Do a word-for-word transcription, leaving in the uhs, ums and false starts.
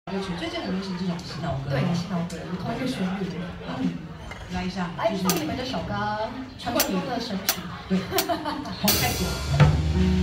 歌曲，最近很流行这种洗脑歌。 对，洗脑歌，有同一个旋律。 嗯，来一下， 来送你们这首歌，传说中的神曲。 对，红太久。